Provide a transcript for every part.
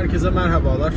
Herkese merhabalar.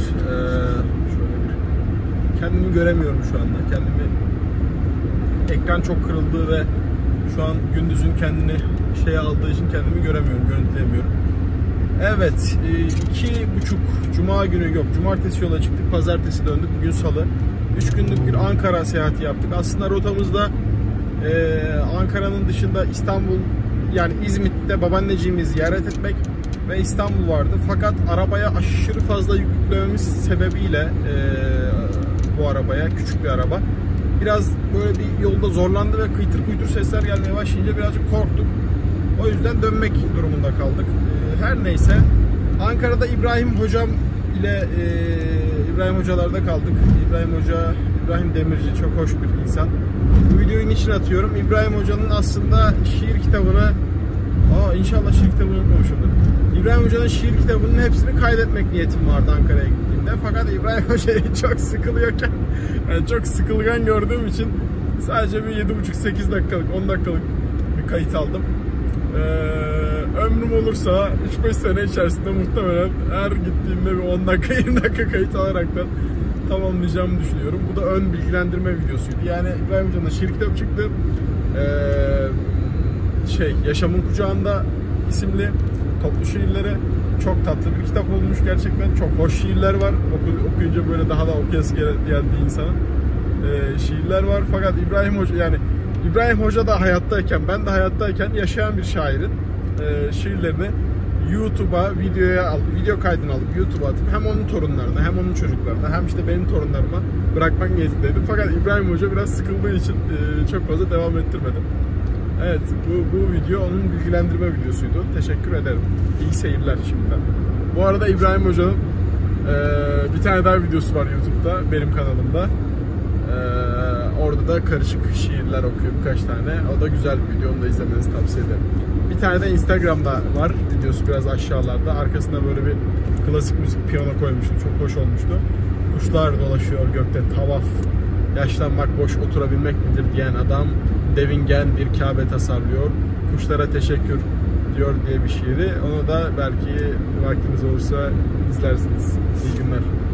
Kendimi göremiyorum şu anda. Ekran çok kırıldı ve şu an gündüzün kendini aldığı için kendimi göremiyorum, görüntüleyemiyorum. Evet, 2,5 Cuma günü cumartesi yola çıktık, pazartesi döndük, bugün salı. 3 günlük bir Ankara seyahati yaptık. Aslında rotamızda Ankara'nın dışında İstanbul, yani İzmit'te babaanneciğimi ziyaret etmek ve İstanbul vardı. Fakat arabaya aşırı fazla yüklememiz sebebiyle bu arabaya, küçük bir araba, biraz böyle bir yolda zorlandı ve kıytır kuytur sesler gelmeye başlayınca birazcık korktuk. O yüzden dönmek durumunda kaldık. Her neyse, Ankara'da İbrahim Hocam ile İbrahim Hocalar'da kaldık. İbrahim Demirci çok hoş bir insan. Bu videoyu niçin atıyorum? İbrahim Hoca'nın aslında şiir kitabını, inşallah şiir kitabını unutmamışımdır. İbrahim Hoca'nın şiir kitabının hepsini kaydetmek niyetim vardı Ankara'ya gittiğimde. Fakat İbrahim Hoca'yı çok sıkılıyorken, yani çok sıkılgan gördüğüm için sadece bir 7,5-8 dakikalık, 10 dakikalık bir kayıt aldım. Ömrüm olursa 3-5 sene içerisinde muhtemelen her gittiğimde bir 10 dakika 20 dakika kayıt alaraktan tamamlayacağımı düşünüyorum. Bu da ön bilgilendirme videosuydu. Yani İbrahim Hoca'nın şiir kitabı çıktı. Yaşamın Kucağında isimli toplu şiirleri, çok tatlı bir kitap olmuş gerçekten. Çok hoş şiirler var. Okuyunca böyle daha da okuyası geldi insanın. Şiirler var. Fakat İbrahim Hoca da hayattayken, ben de hayattayken yaşayan bir şairin şiirlerini YouTube'a video kaydını alıp YouTube'a atıp hem onun torunlarına, hem onun çocuklarına, hem işte benim torunlarıma bırakmak niyetindeydim. Fakat İbrahim Hoca biraz sıkıldığı için çok fazla devam ettirmedim. Evet, bu video onun bilgilendirme videosuydu. Teşekkür ederim. İyi seyirler şimdiden. Bu arada İbrahim Hoca'nın bir tane daha videosu var YouTube'da, benim kanalımda. Orada da karışık şiirler okuyor birkaç tane. O da güzel bir video, onu da izlemenizi tavsiye ederim. Bir tane de Instagram'da var videosu, biraz aşağılarda. Arkasında böyle bir klasik müzik piyano koymuştum. Çok hoş olmuştu. Kuşlar dolaşıyor gökte, tavaf. Yaşlanmak boş oturabilmek midir diyen adam devingen bir Kabe tasarlıyor. Kuşlara teşekkür diyor diye bir şiiri. Onu da belki vaktiniz olursa izlersiniz. İyi günler.